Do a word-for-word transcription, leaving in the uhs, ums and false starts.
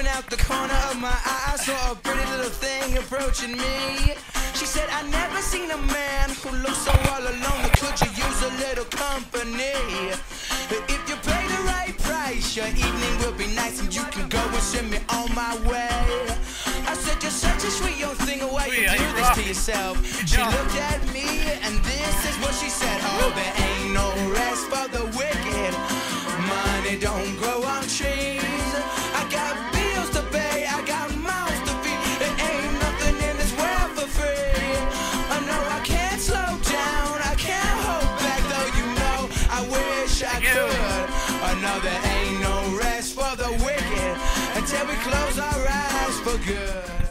when out the corner of my eye I saw a pretty little thing approaching me. She said, I never seen a man who looks so all alone. Could you use a little company? If you pay the right price, your evening will be nice and you can go and send me on my way. I said, you're such a sweet young thing, why you do this to yourself? She looked at me and this is what she said. Oh, there ain't no rest for the wicked. Money don't grow on trees. I got bills to pay, I got mouths to feed. There ain't nothing in this world for free. I know I can't slow down, I can't hold back, though you know I wish I could. I know there ain't no rest for the wicked until we close our eyes for good.